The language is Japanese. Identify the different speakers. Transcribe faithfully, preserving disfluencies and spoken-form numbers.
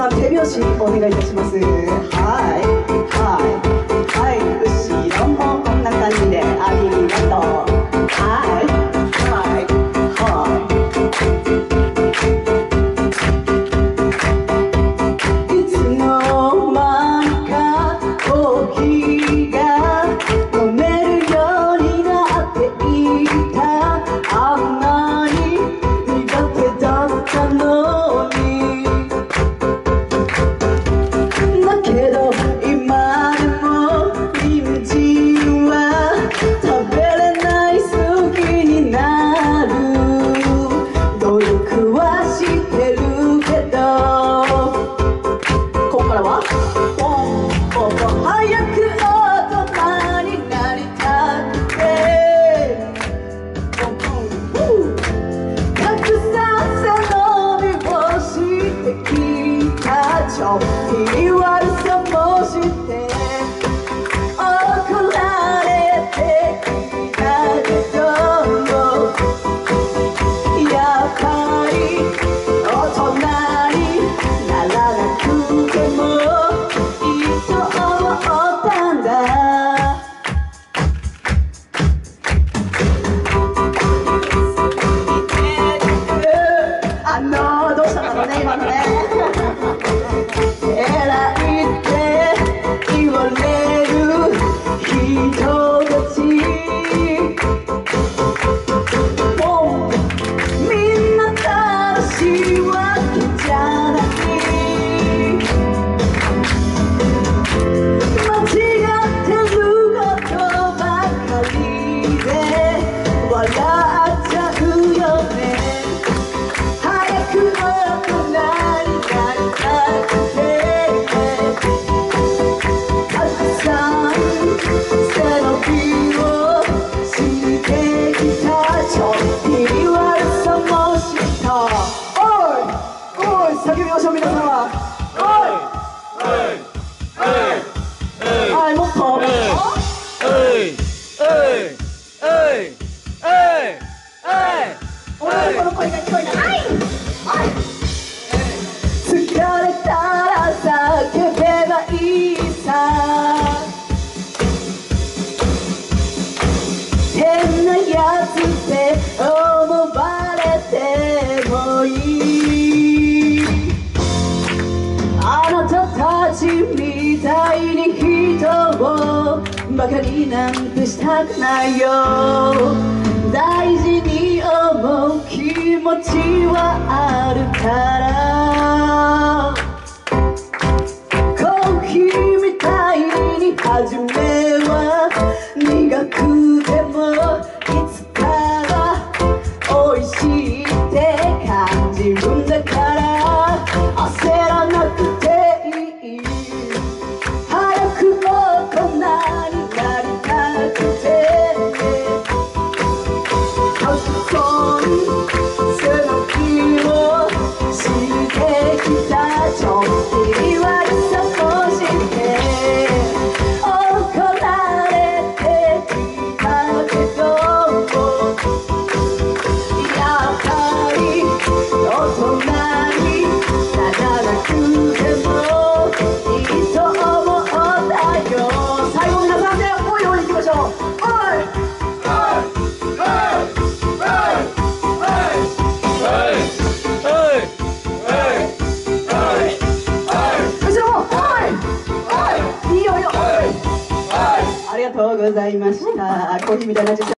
Speaker 1: さん手拍子お願いいたします。はいはいはい、後ろもこんな感じでありがとう。はいはいはいいつの間にかコーヒーが飲めるようになっていた。あんなに苦手だったのに。だけど今でも人参は食べれない好きになる。努力はしてるけど、ここからはもっと早く大人になりたくて、たくさん背伸びをしてきた。ちょっぴり悪さもして怒られてきたけど、やっぱり大人にならなくてもいいと思ったんだ。あのどうしたんだろうね今のね。偉いって言われる人たち、もうみんな正しいわけじゃない。間違ってることばかりで笑っちゃうよね。早く大人になりたくて、たくさん背伸びをしてきた。ちょっぴり悪さもした。おいおい叫びましょう皆様。おいはい、もっと女の子の声が聞こえない。疲れたら叫べばいいさ。変なやつって思われてもいい。あなたたちみたいに人をバカになんてしたくないよ。大事に思う気持ちはあるから。コーヒーみたいに初めは苦くてもいつかは美味しいって感じるんだから、焦らなくていい。早く大人になりたくて、たくさん背伸びをしてきた。ちょっぴり悪さもして怒られてきたけど、やっぱり大人にならなくてもいいと思ったよ。最後皆さんでおいおい行きましょう。おい後ろもおいいいよいいよ。ありがとうございました。コーヒーみたいな